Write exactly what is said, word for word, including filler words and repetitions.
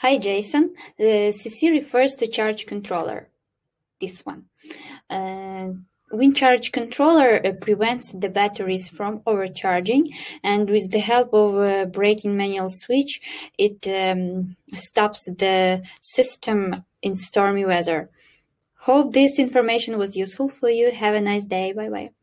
Hi, Jason. Uh, C C refers to charge controller. This one. Uh, Wind charge controller uh, prevents the batteries from overcharging, and with the help of a braking manual switch, it um, stops the system in stormy weather. Hope this information was useful for you. Have a nice day. Bye bye.